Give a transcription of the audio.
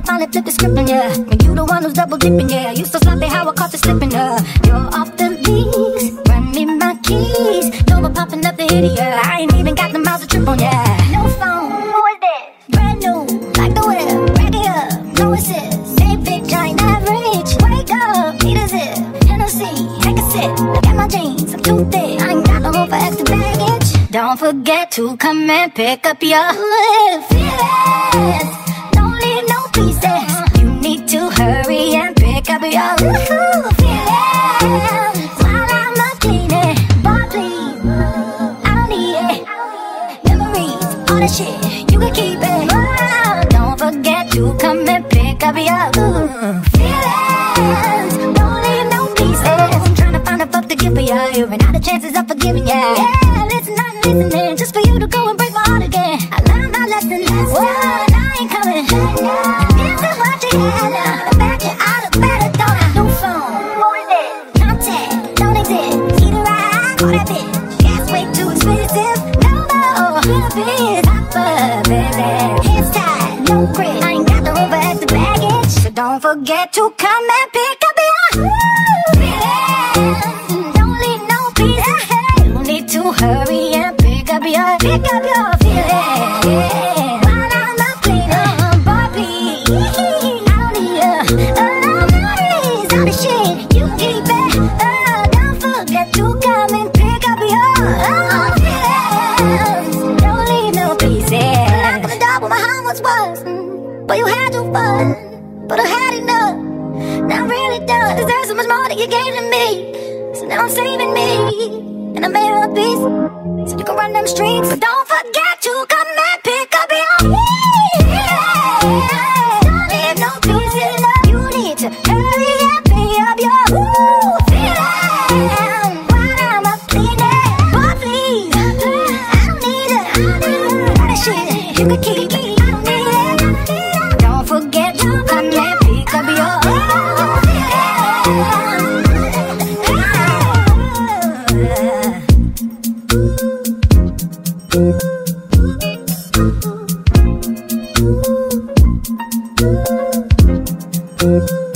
finally flip the script, and yeah, when you the one who's double dipping, yeah. You so sloppy how I caught you slipping, you're off the lease, run me my keys. Double popping up the hitty, yeah. I ain't even got the miles to trip on, yeah. No phone, who is this? Brand new, like the whip, rack it up, no assist. Hey bitch, I ain't average. Wake up, need a zip, Hennessy, take a sip. Look at my jeans, I'm too thick. I ain't got no room for extra baggage. Don't forget to come and pick up your feelings. Don't leave no pieces. You need to hurry and pick up your feelings. While I'm a cleaning, boy please, I don't need it. Memories, all that shit, you can keep it. Don't forget to come and pick up your feelings. Don't leave no pieces. I'm trying to find a fuck to give for you. You ran out of chances of forgiving you. Yeah, listen, I'm listening just for you to go and break my heart again. I learned my lesson last time. I ain't coming. This is what you had. Back you out of better, don't I? No phone. Who is this? Contact. Don't exist. Either I or that bitch. Gas way too expensive. No more. Philippines. Hopper, baby. Hands tied. No grip. I ain't got the room for extra baggage. So don't forget to come and pick up your feelings. Don't leave no pieces. You need to hurry and pick up your feelings. While I'm up cleaning, boy please, I don't need you. Memories, all the shit, you keep it. Don't forget to come and pick up your feelings. Don't leave no pieces. I'm not gonna double my heart once was, but you had your fun, but I had enough. Now I'm really done. Deserve so much more than you gave to me. So now I'm saving me, and I made a piece, so you can run them streets. But don't forget to come and pick up your feelings. Don't leave no pieces. You need to hurry and pick up your feelings. While I'm up cleaning, boy please, I don't need it. All that shit, you can keep it. I don't need it. Don't forget to come and pick up your feelings.